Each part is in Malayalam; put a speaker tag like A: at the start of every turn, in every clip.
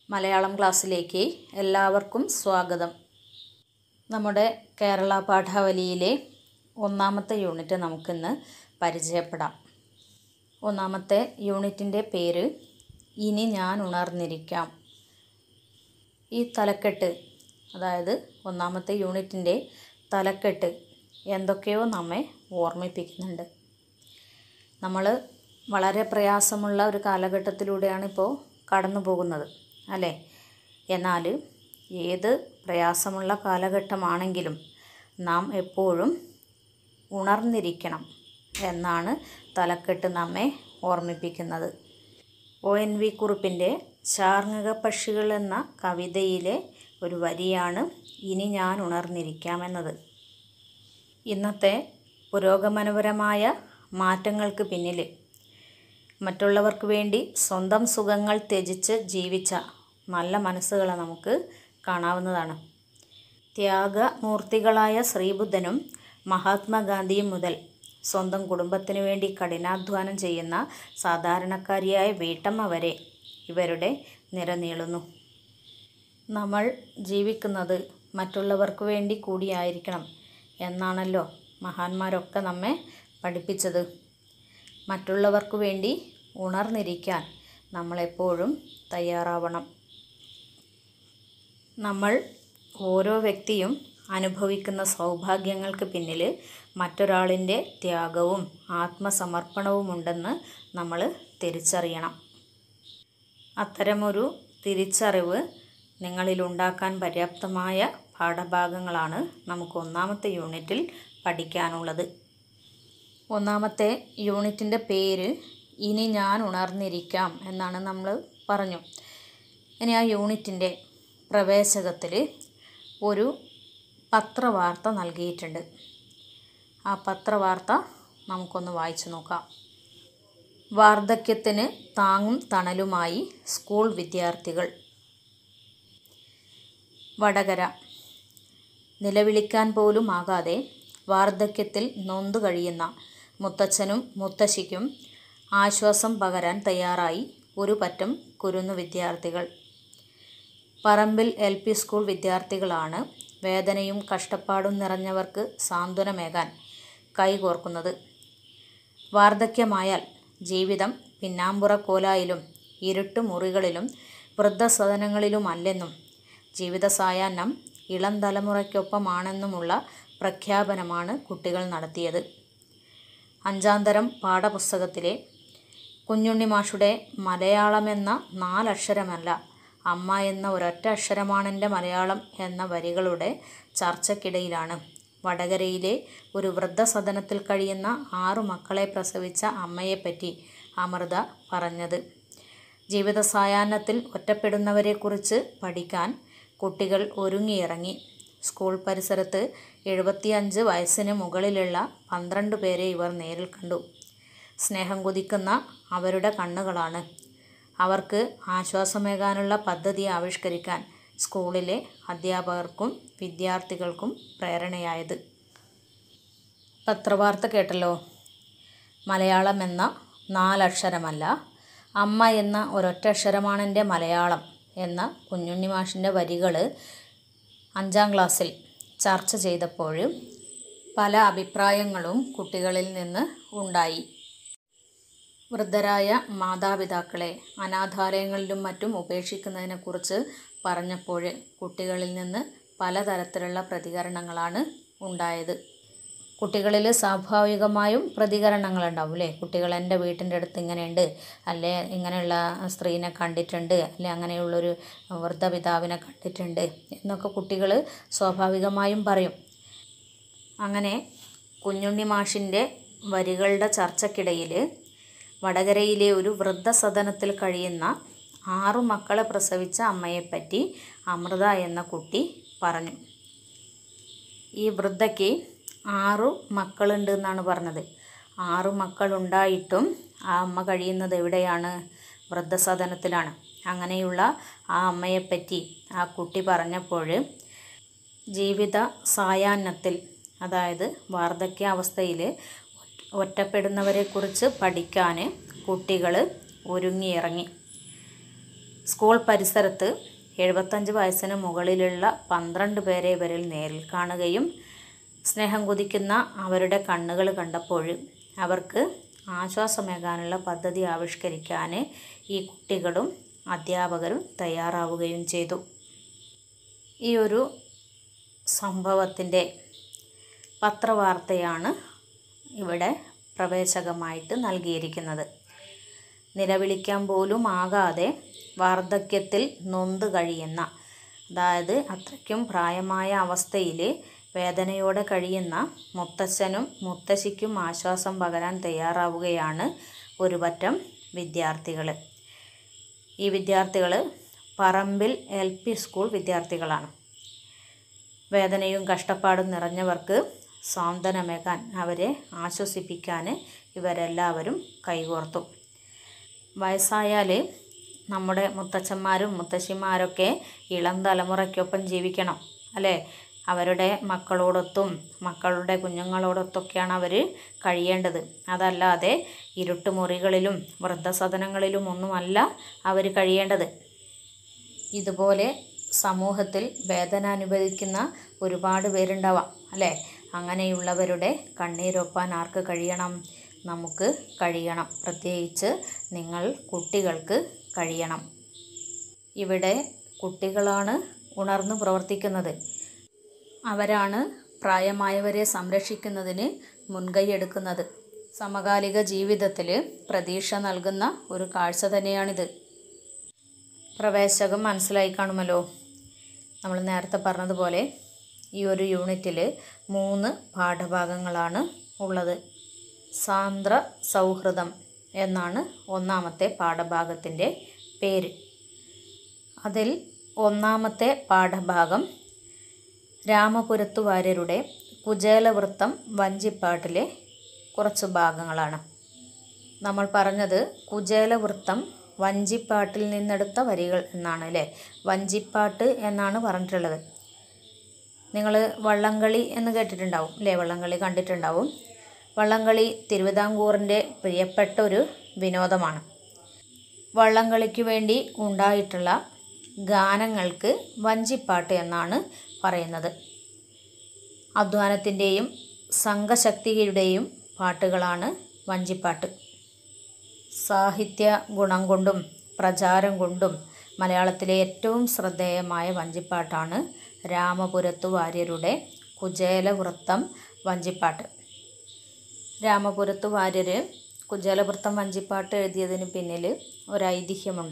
A: മലയാളം ക്ലാസ്സിലേക്ക് എല്ലാവർക്കും സ്വാഗതം. നമ്മുടെ കേരള പാഠാവലിയിലെ ഒന്നാമത്തെ യൂണിറ്റ് നമുക്കിന്ന് പരിചയപ്പെടാം. ഒന്നാമത്തെ യൂണിറ്റിൻ്റെ പേര് ഇനി ഞാൻ ഉണർന്നിരിക്കാം. ഈ തലക്കെട്ട്, അതായത് ഒന്നാമത്തെ യൂണിറ്റിൻ്റെ തലക്കെട്ട് എന്തൊക്കെയോ നമ്മെ ഓർമ്മിപ്പിക്കുന്നുണ്ട്. നമ്മൾ വളരെ പ്രയാസമുള്ള ഒരു കാലഘട്ടത്തിലൂടെയാണ് ഇപ്പോൾ കടന്നു പോകുന്നത്, അല്ലേ? എന്നാൽ ഏത് പ്രയാസമുള്ള കാലഘട്ടമാണെങ്കിലും നാം എപ്പോഴും ഉണർന്നിരിക്കണം എന്നാണ് തലക്കെട്ട് നമ്മെ ഓർമ്മിപ്പിക്കുന്നത്. ONV കുറുപ്പിൻ്റെ ചാർങ്ങക പക്ഷികൾ എന്ന കവിതയിലെ ഒരു വരിയാണ് ഇനി ഞാൻ ഉണർന്നിരിക്കാം എന്നത്. ഇന്നത്തെ പുരോഗമനപരമായ മാറ്റങ്ങൾക്ക് പിന്നിൽ മറ്റുള്ളവർക്ക് വേണ്ടി സ്വന്തം സുഖങ്ങൾ ത്യജിച്ച് ജീവിച്ച നല്ല മനസ്സുകളെ നമുക്ക് കാണാവുന്നതാണ്. ത്യാഗമൂർത്തികളായ ശ്രീബുദ്ധനും മഹാത്മാഗാന്ധിയും മുതൽ സ്വന്തം കുടുംബത്തിനു വേണ്ടി കഠിനാധ്വാനം ചെയ്യുന്ന സാധാരണക്കാരിയായ വീട്ടമ്മ വരെ ഇവരുടെ നിര നീളുന്നു. നമ്മൾ ജീവിക്കുന്നത് മറ്റുള്ളവർക്ക് വേണ്ടി കൂടിയായിരിക്കണം എന്നാണല്ലോ മഹാന്മാരൊക്കെ നമ്മെ പഠിപ്പിച്ചത്. മറ്റുള്ളവർക്ക് വേണ്ടി ഉണർന്നിരിക്കാൻ നമ്മളെപ്പോഴും തയ്യാറാവണം. നമ്മൾ ഓരോ വ്യക്തിയും അനുഭവിക്കുന്ന സൗഭാഗ്യങ്ങൾക്ക് പിന്നിൽ മറ്റൊരാളിൻ്റെ ത്യാഗവും ആത്മസമർപ്പണവുമുണ്ടെന്ന് നമ്മൾ തിരിച്ചറിയണം. അത്തരമൊരു തിരിച്ചറിവ് നിങ്ങളിലുണ്ടാക്കാൻ പര്യാപ്തമായ പാഠഭാഗങ്ങളാണ് നമുക്ക് ഒന്നാമത്തെ യൂണിറ്റിൽ പഠിക്കാനുള്ളത്. ഒന്നാമത്തെ യൂണിറ്റിൻ്റെ പേര് ഇനി ഞാൻ ഉണർന്നിരിക്കാം എന്നാണ് നമ്മൾ പറഞ്ഞു. ഇനി ആ യൂണിറ്റിൻ്റെ പ്രവേശകത്തിൽ ഒരു പത്രവാർത്ത നൽകിയിട്ടുണ്ട്. ആ പത്രവാർത്ത നമുക്കൊന്ന് വായിച്ചു നോക്കാം. വാർദ്ധക്യത്തിന് താങ്ങും തണലുമായി സ്കൂൾ വിദ്യാർത്ഥികൾ. വടകര. നിലവിളിക്കാൻ പോലും ആകാതെ വാർദ്ധക്യത്തിൽ നൊന്തു കഴിയുന്ന മുത്തച്ഛനും മുത്തശ്ശിക്കും ആശ്വാസം പകരാൻ തയ്യാറായി ഒരു പറ്റം കുരുന്നു വിദ്യാർത്ഥികൾ. പറമ്പിൽ LP സ്കൂൾ വിദ്യാർത്ഥികളാണ് വേദനയും കഷ്ടപ്പാടും നിറഞ്ഞവർക്ക് സാന്ത്വനമേകാൻ കൈകോർക്കുന്നത്. വാർദ്ധക്യമായാൽ ജീവിതം പിന്നാമ്പുറ കോലായിലും ഇരുട്ട് മുറികളിലും വൃദ്ധസദനങ്ങളിലുമല്ലെന്നും ജീവിത സായാഹ്നം ഇളം തലമുറയ്ക്കൊപ്പമാണെന്നുമുള്ള പ്രഖ്യാപനമാണ് കുട്ടികൾ നടത്തിയത്. 5ാം തരം പാഠപുസ്തകത്തിലെ കുഞ്ഞുണ്ണി മാഷുടെ മലയാളമെന്ന 4 അക്ഷരമല്ല അമ്മ എന്ന ഒരൊറ്റ അക്ഷരമാണെൻ്റെ മലയാളം എന്ന വരികളുടെ ചർച്ചയ്ക്കിടയിലാണ് വടകരയിലെ ഒരു വൃദ്ധസദനത്തിൽ കഴിയുന്ന 6 മക്കളെ പ്രസവിച്ച അമ്മയെപ്പറ്റി അമൃത പറഞ്ഞത്. ജീവിത സായാഹ്നത്തിൽ ഒറ്റപ്പെടുന്നവരെക്കുറിച്ച് പഠിക്കാൻ കുട്ടികൾ ഒരുങ്ങിയിറങ്ങി. സ്കൂൾ പരിസരത്ത് 75 വയസ്സിന് മുകളിലുള്ള 12 പേരെ ഇവർ നേരിൽ കണ്ടു. സ്നേഹം കൊതിക്കുന്ന അവരുടെ കണ്ണുകളാണ് അവർക്ക് ആശ്വാസമേകാനുള്ള പദ്ധതി ആവിഷ്കരിക്കാൻ സ്കൂളിലെ അധ്യാപകർക്കും വിദ്യാർത്ഥികൾക്കും പ്രേരണയായത്. പത്രവാർത്ത കേട്ടല്ലോ. മലയാളം എന്ന 4 അക്ഷരമല്ല അമ്മ എന്ന ഒരൊറ്റ അക്ഷരമാണെൻ്റെ മലയാളം എന്ന കുഞ്ഞുണ്ണി മാഷിൻ്റെ വരികൾ 5ാം ക്ലാസ്സിൽ ചർച്ച ചെയ്തപ്പോൾ പല അഭിപ്രായങ്ങളും കുട്ടികളിൽ നിന്ന് ഉണ്ടായി. വൃദ്ധരായ മാതാപിതാക്കളെ അനാഥാലയങ്ങളിലും മറ്റും ഉപേക്ഷിക്കുന്നതിനെക്കുറിച്ച് പറഞ്ഞപ്പോൾ കുട്ടികളിൽ നിന്ന് പലതരത്തിലുള്ള പ്രതികരണങ്ങളാണ് ഉണ്ടായത്. കുട്ടികളിൽ സ്വാഭാവികമായും പ്രതികരണങ്ങളുണ്ടാവും, അല്ലേ? കുട്ടികൾ എൻ്റെ വീട്ടിൻ്റെ അടുത്ത് ഇങ്ങനെയുണ്ട്, അല്ലേ ഇങ്ങനെയുള്ള സ്ത്രീനെ കണ്ടിട്ടുണ്ട്, അല്ലെ അങ്ങനെയുള്ളൊരു വൃദ്ധപിതാവിനെ കണ്ടിട്ടുണ്ട് എന്നൊക്കെ കുട്ടികൾ സ്വാഭാവികമായും പറയും. അങ്ങനെ കുഞ്ഞുണ്ണി മാഷിൻ്റെ വരികളുടെ ചർച്ചയ്ക്കിടയിൽ വടകരയിലെ ഒരു വൃദ്ധസദനത്തിൽ കഴിയുന്ന 6 മക്കളെ പ്രസവിച്ച അമ്മയെപ്പറ്റി അമൃത എന്ന കുട്ടി പറഞ്ഞു. ഈ വൃദ്ധയ്ക്ക് 6 മക്കളുണ്ട് എന്നാണ് പറഞ്ഞത്. 6 മക്കളുണ്ടായിട്ടും ആ അമ്മ കഴിയുന്നത് എവിടെയാണ്? വൃദ്ധസദനത്തിലാണ്. അങ്ങനെയുള്ള ആ അമ്മയെപ്പറ്റി ആ കുട്ടി പറഞ്ഞപ്പോൾ ജീവിത സായാഹ്നത്തിൽ, അതായത് വാർദ്ധക്യാവസ്ഥയിൽ ഒറ്റപ്പെടുന്നവരെക്കുറിച്ച് പഠിക്കാൻ കുട്ടികൾ ഒരുങ്ങിയിറങ്ങി. സ്കൂൾ പരിസരത്ത് 75 വയസ്സിന് മുകളിലുള്ള 12 പേരെ ഇവരിൽ നേരിൽ കാണുകയും സ്നേഹം കൊതിക്കുന്ന അവരുടെ കണ്ണുകൾ കണ്ടപ്പോൾ അവർക്ക് ആശ്വാസമേകാനുള്ള പദ്ധതി ആവിഷ്കരിക്കാൻ ഈ കുട്ടികളും അധ്യാപകരും തയ്യാറാവുകയും ചെയ്തു. ഈ ഒരു സംഭവത്തിൻ്റെ പത്രവാർത്തയാണ് ഇവിടെ പ്രവേശകമായിട്ട് നൽകിയിരിക്കുന്നത്. നിലവിളിക്കാൻ പോലും ആകാതെ വാർദ്ധക്യത്തിൽ നൊന്ത് കഴിയുന്ന, അതായത് അത്രയ്ക്കും പ്രായമായ അവസ്ഥയിൽ വേദനയോടെ കഴിയുന്ന മുത്തച്ഛനും മുത്തശ്ശിക്കും ആശ്വാസം പകരാൻ തയ്യാറാവുകയാണ് ഒരു പറ്റം വിദ്യാർത്ഥികൾ. ഈ വിദ്യാർത്ഥികൾ പറമ്പിൽ LP സ്കൂൾ വിദ്യാർത്ഥികളാണ്. വേദനയും കഷ്ടപ്പാടും നിറഞ്ഞവർക്ക് സാന്ത്വനമേകാൻ, അവരെ ആശ്വസിപ്പിക്കാൻ ഇവരെല്ലാവരും കൈകോർത്തു. വയസ്സായാൽ നമ്മുടെ മുത്തച്ഛന്മാരും മുത്തശ്ശിമാരൊക്കെ ഇളം തലമുറയ്ക്കൊപ്പം ജീവിക്കണം, അല്ലേ? അവരുടെ മക്കളോടൊത്തും മക്കളുടെ കുഞ്ഞുങ്ങളോടൊത്തൊക്കെയാണ് അവർ കഴിയേണ്ടത്. അതല്ലാതെ ഇരുട്ടുമുറികളിലും വൃദ്ധസദനങ്ങളിലും ഒന്നുമല്ല അവർ കഴിയേണ്ടത്. ഇതുപോലെ സമൂഹത്തിൽ വേദന അനുഭവിക്കുന്ന ഒരുപാട് പേരുണ്ടാവാം, അല്ലേ? അങ്ങനെയുള്ളവരുടെ കണ്ണീരൊപ്പാൻ ആർക്ക് കഴിയണം? നമുക്ക് കഴിയണം. പ്രത്യേകിച്ച് നിങ്ങൾ കുട്ടികൾക്ക് കഴിയണം. ഇവിടെ കുട്ടികളാണ് ഉണർന്നു പ്രവർത്തിക്കുന്നത്. അവരാണ് പ്രായമായവരെ സംരക്ഷിക്കുന്നതിന് മുൻകൈയെടുക്കുന്നത്. സമകാലിക ജീവിതത്തിൽ പ്രതീക്ഷ നൽകുന്ന ഒരു കാഴ്ച തന്നെയാണിത്. പ്രവേശകം മനസ്സിലായി കാണുമല്ലോ. നമ്മൾ നേരത്തെ പറഞ്ഞതുപോലെ ഈ ഒരു യൂണിറ്റിൽ 3 പാഠഭാഗങ്ങളാണ് ഉള്ളത്. സാന്ദ്ര സൗഹൃദം എന്നാണ് ഒന്നാമത്തെ പാഠഭാഗത്തിൻ്റെ പേര്. അതിൽ ഒന്നാമത്തെ പാഠഭാഗം രാമപുരത്തു വാര്യരുടെ കുചേലവൃത്തം വഞ്ചിപ്പാട്ടിലെ കുറച്ച് ഭാഗങ്ങളാണ്. നമ്മൾ പറഞ്ഞത് കുചേലവൃത്തം വഞ്ചിപ്പാട്ടിൽ നിന്നെടുത്ത വരികൾ എന്നാണ്, അല്ലേ? വഞ്ചിപ്പാട്ട് എന്നാണ് പറഞ്ഞിട്ടുള്ളത്. നിങ്ങൾ വള്ളംകളി എന്ന് കേട്ടിട്ടുണ്ടാവും, അല്ലേ? വള്ളംകളി കണ്ടിട്ടുണ്ടാവും. വള്ളംകളി തിരുവിതാംകൂറിൻ്റെ പ്രിയപ്പെട്ട ഒരു വിനോദമാണ്. വള്ളംകളിക്ക് വേണ്ടി ഉണ്ടായിട്ടുള്ള ഗാനങ്ങൾക്ക് വഞ്ചിപ്പാട്ട് എന്നാണ് പറയുന്നത്. അധ്വാനത്തിൻ്റെയും സംഘശക്തിയുടെയും പാട്ടുകളാണ് വഞ്ചിപ്പാട്ട്. സാഹിത്യ ഗുണം കൊണ്ടും പ്രചാരം കൊണ്ടും മലയാളത്തിലെ ഏറ്റവും ശ്രദ്ധേയമായ വഞ്ചിപ്പാട്ടാണ് രാമപുരത്തു വാര്യരുടെ കുചേലവൃത്തം വഞ്ചിപ്പാട്ട്. രാമപുരത്തു വാര്യർ കുചേലവൃത്തം വഞ്ചിപ്പാട്ട് എഴുതിയതിന് പിന്നിൽ ഒരു ഐതിഹ്യമുണ്ട്.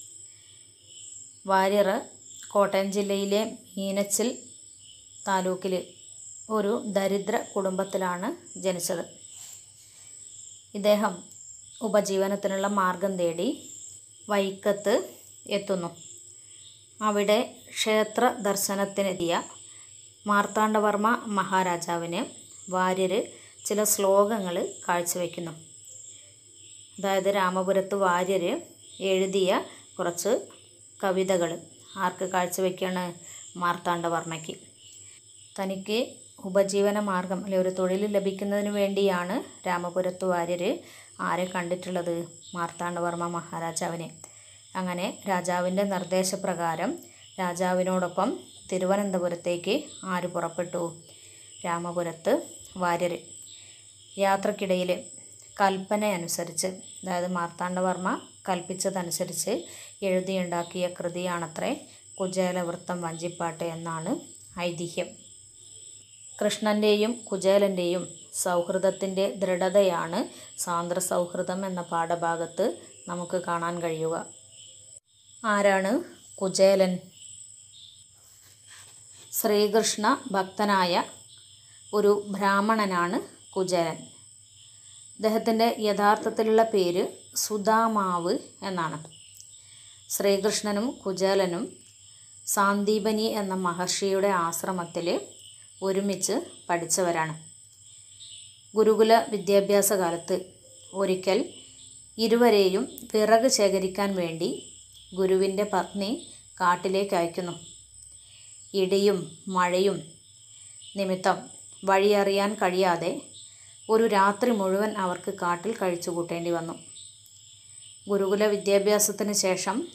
A: വാര്യർ കോട്ടയം ജില്ലയിലെ മീനച്ചിൽ താലൂക്കിൽ ഒരു ദരിദ്ര കുടുംബത്തിലാണ് ജനിച്ചത്. ഇദ്ദേഹം ഉപജീവനത്തിനുള്ള മാർഗം തേടി വൈക്കത്ത് എത്തുന്നു. അവിടെ ക്ഷേത്ര ദർശനത്തിനെത്തിയ മാർത്താണ്ഡവർമ്മ മഹാരാജാവിന് വാര്യർ ചില ശ്ലോകങ്ങൾ കാഴ്ചവെക്കുന്നു. അതായത് രാമപുരത്ത് വാര്യർ എഴുതിയ കുറച്ച് കവിതകൾ ആർക്ക് കാഴ്ചവെക്കുകയാണ്? മാർത്താണ്ഡവർമ്മയ്ക്ക്. തനിക്ക് ഉപജീവന മാർഗം, അല്ലെ, ഒരു തൊഴിൽ ലഭിക്കുന്നതിന് വേണ്ടിയാണ് രാമപുരത്തു വാര്യർ ആരെ കണ്ടിട്ടുള്ളത്? മാർത്താണ്ഡവർമ്മ മഹാരാജാവിനെ. അങ്ങനെ രാജാവിൻ്റെ നിർദ്ദേശപ്രകാരം രാജാവിനോടൊപ്പം തിരുവനന്തപുരത്തേക്ക് ആര് പുറപ്പെട്ടു? രാമപുരത്ത് വാര്യർ. യാത്രക്കിടയിൽ കൽപ്പനയനുസരിച്ച്, അതായത് മാർത്താണ്ഡവർമ്മ കൽപ്പിച്ചതനുസരിച്ച് എഴുതിയുണ്ടാക്കിയ കൃതിയാണത്രേ കുചേലവൃത്തം വഞ്ചിപ്പാട്ട് എന്നാണ് ഐതിഹ്യം. കൃഷ്ണൻ്റെയും കുചേലൻ്റെയും സൗഹൃദത്തിൻ്റെ ദൃഢതയാണ് സാന്ദ്ര സൗഹൃദം എന്ന പാഠഭാഗത്ത് നമുക്ക് കാണാൻ കഴിയുക. ആരാണ് കുചേലൻ? ശ്രീകൃഷ്ണ ഭക്തനായ ഒരു ബ്രാഹ്മണനാണ് കുചേലൻ. അദ്ദേഹത്തിൻ്റെ യഥാർത്ഥത്തിലുള്ള പേര് സുദാമാവ് എന്നാണ്. ശ്രീകൃഷ്ണനും കുചേലനും സാന്ദീപനി എന്ന മഹർഷിയുടെ ആശ്രമത്തിൽ ഒരുമിച്ച് പഠിച്ചവരാണ്. ഗുരുകുല വിദ്യാഭ്യാസ കാലത്ത് ഒരിക്കൽ ഇരുവരെയും വിറക് ശേഖരിക്കാൻ വേണ്ടി ഗുരുവിൻ്റെ പത്നി കാട്ടിലേക്ക് അയക്കുന്നു. ഇടിയും മഴയും നിമിത്തം വഴിയറിയാൻ കഴിയാതെ ഒരു രാത്രി മുഴുവൻ അവർക്ക് കാട്ടിൽ കഴിച്ചു കൂട്ടേണ്ടി വന്നു. ഗുരുകുല വിദ്യാഭ്യാസത്തിന് ശേഷം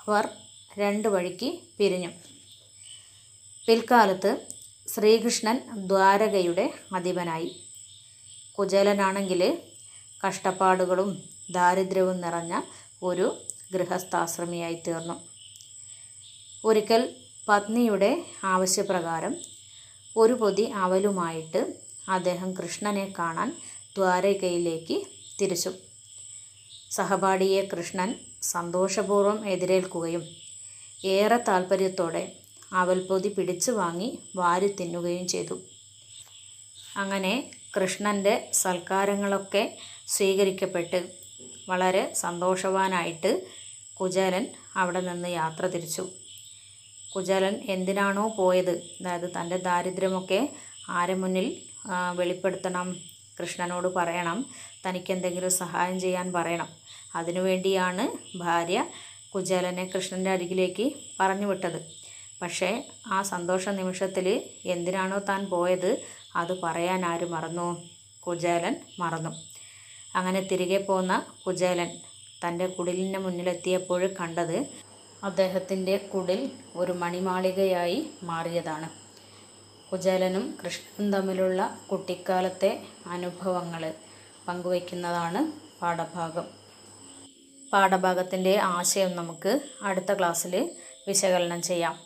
A: അവർ രണ്ട് വഴിക്ക് പിരിഞ്ഞു. പിൽക്കാലത്ത് ശ്രീകൃഷ്ണൻ ദ്വാരകയുടെ അധിപനായി. കുചേലനാണെങ്കിൽ കഷ്ടപ്പാടുകളും ദാരിദ്ര്യവും നിറഞ്ഞ ഒരു ഗൃഹസ്ഥാശ്രമിയായി തീർന്നു. ഒരിക്കൽ പത്നിയുടെ ആവശ്യപ്രകാരം ഒരു പൊതി അവലുമായിട്ട് അദ്ദേഹം കൃഷ്ണനെ കാണാൻ ദ്വാരകയിലേക്ക് തിരിച്ചു. സഹപാഠിയെ കൃഷ്ണൻ സന്തോഷപൂർവ്വം എതിരേൽക്കുകയും ഏറെ താൽപ്പര്യത്തോടെ അവൽപ്പൊതി പിടിച്ചു വാങ്ങി വാരി തിന്നുകയും ചെയ്തു. അങ്ങനെ കൃഷ്ണൻ്റെ സൽക്കാരങ്ങളൊക്കെ സ്വീകരിക്കപ്പെട്ട് വളരെ സന്തോഷവാനായിട്ട് കുചേലൻ അവിടെ നിന്ന് യാത്ര തിരിച്ചു. കുചേലൻ എന്തിനാണോ പോയത്, അതായത് തൻ്റെ ദാരിദ്ര്യമൊക്കെ ആരെ മുന്നിൽ വെളിപ്പെടുത്തണം, കൃഷ്ണനോട് പറയണം, തനിക്കെന്തെങ്കിലും സഹായം ചെയ്യാൻ പറയണം. അതിനുവേണ്ടിയാണ് ഭാര്യ കുചേലനെ കൃഷ്ണൻ്റെ അരികിലേക്ക് പറഞ്ഞു വിട്ടത്. പക്ഷേ ആ സന്തോഷ നിമിഷത്തിൽ എന്തിനാണോ താൻ പോയത് അത് പറയാൻ ആര് മറന്നു? കുചേലൻ മറന്നു. അങ്ങനെ തിരികെ പോന്ന കുചേലൻ തൻ്റെ കുടിലിന് മുന്നിലെത്തിയപ്പോൾ കണ്ടത് അദ്ദേഹത്തിൻ്റെ കുടിൽ ഒരു മണിമാളികയായി മാറിയതാണ്. കുചേലനും കൃഷ്ണനും തമ്മിലുള്ള കുട്ടിക്കാലത്തെ അനുഭവങ്ങൾ പങ്കുവയ്ക്കുന്നതാണ് പാഠഭാഗം. പാഠഭാഗത്തിൻ്റെ ആശയം നമുക്ക് അടുത്ത ക്ലാസ്സിൽ വിശകലനം ചെയ്യാം.